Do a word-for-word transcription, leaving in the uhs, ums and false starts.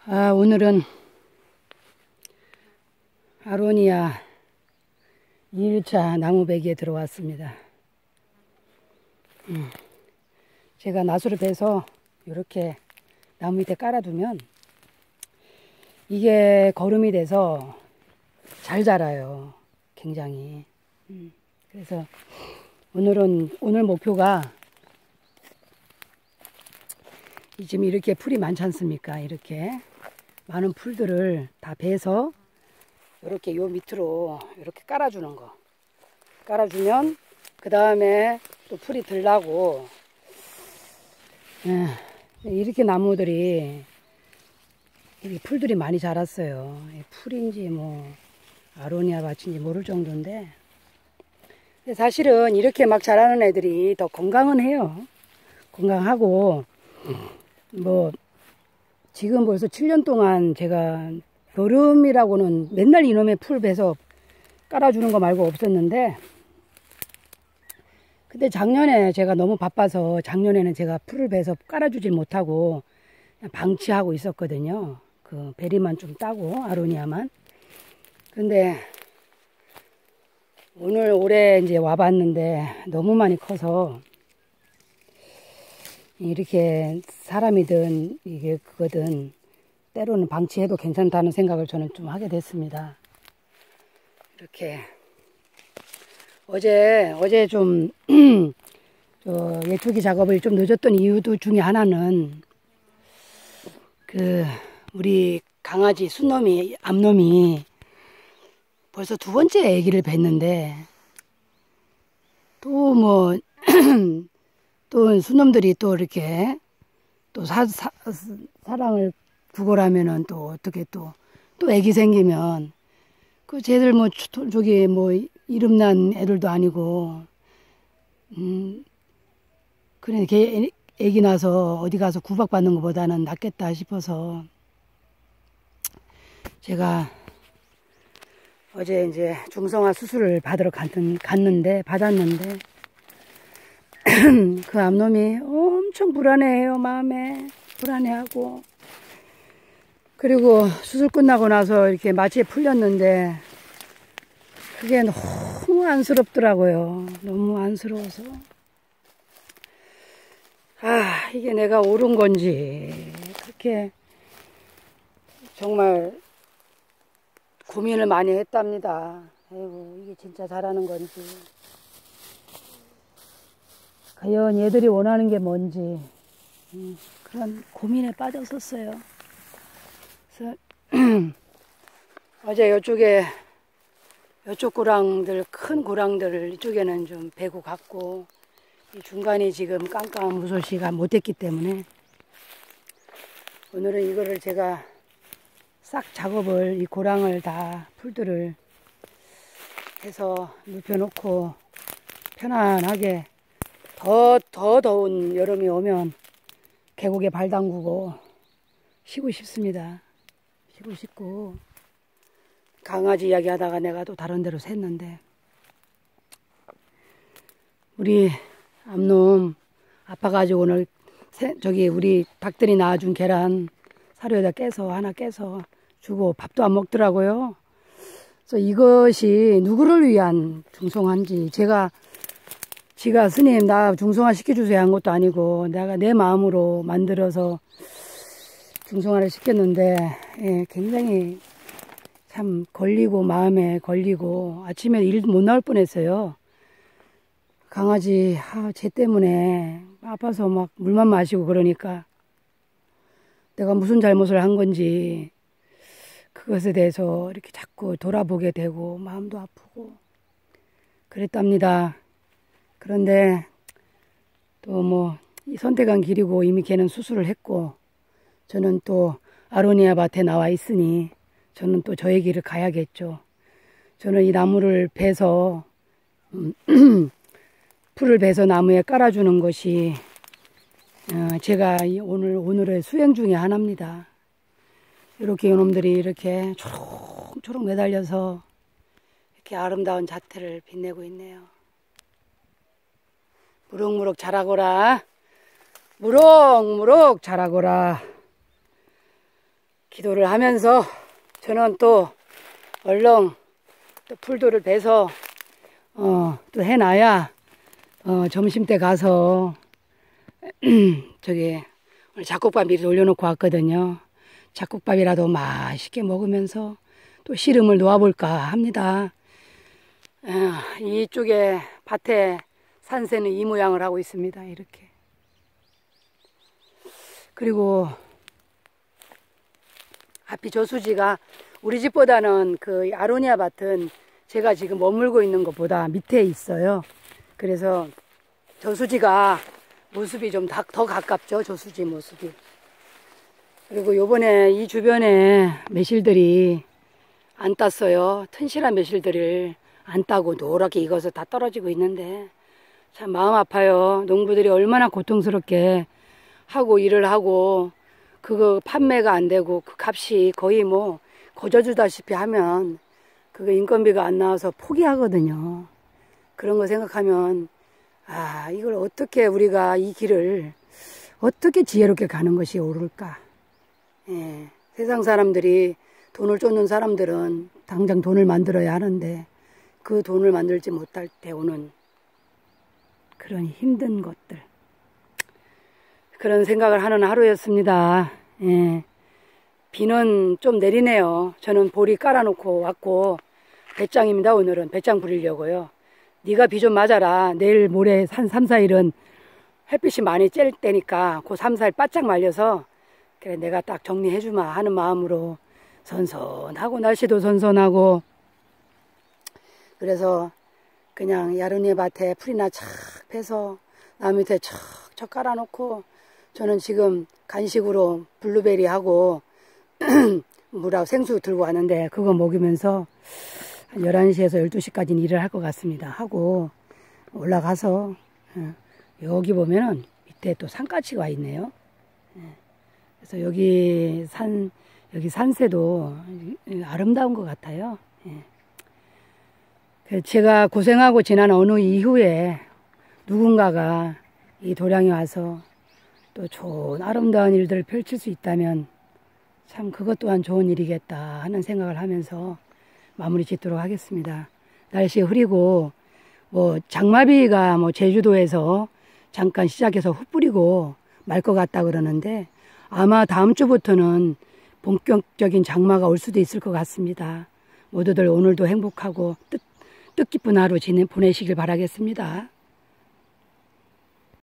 아, 오늘은 아로니아 이 일차 나무배기에 들어왔습니다. 음, 제가 나수를 베서 이렇게 나무 밑에 깔아두면 이게 거름이 돼서 잘 자라요. 굉장히. 음, 그래서 오늘은, 오늘 목표가 지금 이렇게 풀이 많지 않습니까? 이렇게 많은 풀들을 다 베서 이렇게 요 밑으로 이렇게 깔아주는 거. 깔아주면 그 다음에 또 풀이 들라고 이렇게 나무들이 이렇게 풀들이 많이 자랐어요. 풀인지 뭐 아로니아 밭인지 모를 정도인데 사실은 이렇게 막 자라는 애들이 더 건강은 해요. 건강하고 뭐 지금 벌써 칠 년 동안 제가 여름이라고는 맨날 이놈의 풀 베서 깔아주는 거 말고 없었는데, 근데 작년에 제가 너무 바빠서 작년에는 제가 풀을 베서 깔아주질 못하고 그냥 방치하고 있었거든요. 그 베리만 좀 따고 아로니아만. 근데 오늘 올해 이제 와봤는데 너무 많이 커서 이렇게 사람이든 이게 그거든 때로는 방치해도 괜찮다는 생각을 저는 좀 하게 됐습니다. 이렇게 어제 어제 좀 저 예초기 작업을 좀 늦었던 이유도 중에 하나는 그 우리 강아지 순놈이 암놈이 벌써 두 번째 아기를 뱄는데 또 뭐 또 순놈들이 또 이렇게 또 사, 사, 사랑을 구걸하면은 또 어떻게 또, 또 애기 생기면 그 쟤들 뭐 저기 뭐 이름난 애들도 아니고 음 그래 걔 애기 나서 어디 가서 구박받는 것보다는 낫겠다 싶어서 제가 어제 이제 중성화 수술을 받으러 갔는, 갔는데 받았는데 그 암놈이 엄청 불안해해요. 마음에 불안해하고 그리고 수술 끝나고 나서 이렇게 마취에 풀렸는데 그게 너무 안쓰럽더라고요. 너무 안쓰러워서 아 이게 내가 옳은 건지 그렇게 정말 고민을 많이 했답니다. 아이고 이게 진짜 잘하는 건지 과연 얘들이 원하는 게 뭔지 음, 그런 고민에 빠졌었어요. 그래서 어제 이쪽에 이쪽 고랑들 큰 고랑들을 이쪽에는 좀 베고 갔고 이 중간에 지금 깜깜한 무솔씨가 못했기 때문에 오늘은 이거를 제가 싹 작업을 이 고랑을 다 풀들을 해서 눕혀놓고 편안하게 더, 더 더운 여름이 오면 계곡에 발 담그고 쉬고 싶습니다. 쉬고 싶고 강아지 이야기 하다가 내가 또 다른 데로 샜는데 우리 암놈 아파가지고 오늘 새, 저기 우리 닭들이 낳아준 계란 사료에다 깨서 하나 깨서 주고 밥도 안 먹더라고요. 그래서 이것이 누구를 위한 중성화인지 제가 지가 스님 나 중성화 시켜주세요 한 것도 아니고 내가 내 마음으로 만들어서 중성화를 시켰는데 예, 굉장히 참 걸리고 마음에 걸리고 아침에 일 못 나올 뻔했어요. 강아지 아, 쟤 때문에 아파서 막 물만 마시고 그러니까 내가 무슨 잘못을 한 건지 그것에 대해서 이렇게 자꾸 돌아보게 되고 마음도 아프고 그랬답니다. 그런데 또 뭐 선택한 길이고 이미 걔는 수술을 했고 저는 또 아로니아 밭에 나와 있으니 저는 또 저의 길을 가야겠죠. 저는 이 나무를 베서 음, 풀을 베서 나무에 깔아주는 것이 어, 제가 오늘 오늘의 수행 중에 하나입니다. 이렇게 이놈들이 이렇게 초록초록 매달려서 이렇게 아름다운 자태를 빛내고 있네요. 무럭무럭 자라거라. 무럭무럭 자라거라. 기도를 하면서 저는 또 얼렁 또 풀도를 베서 어, 또 해놔야 어, 점심때 가서 저기 오늘 잡곡밥 미리 올려놓고 왔거든요. 잡곡밥이라도 맛있게 먹으면서 또 씨름을 놓아볼까 합니다. 어, 이쪽에 밭에 산새는 이 모양을 하고 있습니다. 이렇게. 그리고 앞이 저수지가 우리 집보다는 그 아로니아 밭은 제가 지금 머물고 있는 것보다 밑에 있어요. 그래서 저수지가 모습이 좀 더 가깝죠. 저수지 모습이. 그리고 요번에 이 주변에 매실들이 안 땄어요. 튼실한 매실들을 안 따고 노랗게 익어서 다 떨어지고 있는데 참 마음 아파요. 농부들이 얼마나 고통스럽게 하고 일을 하고 그거 판매가 안 되고 그 값이 거의 뭐 거저주다시피 하면 그거 인건비가 안 나와서 포기하거든요. 그런 거 생각하면 아 이걸 어떻게 우리가 이 길을 어떻게 지혜롭게 가는 것이 옳을까. 예, 세상 사람들이 돈을 쫓는 사람들은 당장 돈을 만들어야 하는데 그 돈을 만들지 못할 때 오는 그런 힘든 것들, 그런 생각을 하는 하루였습니다. 예, 비는 좀 내리네요. 저는 보리 깔아놓고 왔고 배짱입니다. 오늘은 배짱 부리려고요. 네가 비 좀 맞아라. 내일 모레 한 삼, 사 일은 햇빛이 많이 쬐일 때니까 그 삼, 사 일 바짝 말려서 그래 내가 딱 정리해주마 하는 마음으로 선선하고 날씨도 선선하고 그래서 그냥 야르니 밭에 풀이나 착 패서 나무 밑에 척척 깔아놓고 저는 지금 간식으로 블루베리하고 물하고 생수 들고 왔는데 그거 먹으면서 한 열한 시에서 열두 시까지는 일을 할 것 같습니다. 하고 올라가서 여기 보면은 밑에 또 산까치가 있네요. 그래서 여기 산 여기 산새도 아름다운 것 같아요. 제가 고생하고 지난 어느 이후에 누군가가 이 도량에 와서 또 좋은 아름다운 일들을 펼칠 수 있다면 참 그것 또한 좋은 일이겠다 하는 생각을 하면서 마무리 짓도록 하겠습니다. 날씨 흐리고 뭐 장마비가 뭐 제주도에서 잠깐 시작해서 흩 뿌리고 말 것 같다 그러는데 아마 다음 주부터는 본격적인 장마가 올 수도 있을 것 같습니다. 모두들 오늘도 행복하고 뜻, 뜻깊은 하루 지내 보내시길 바라겠습니다.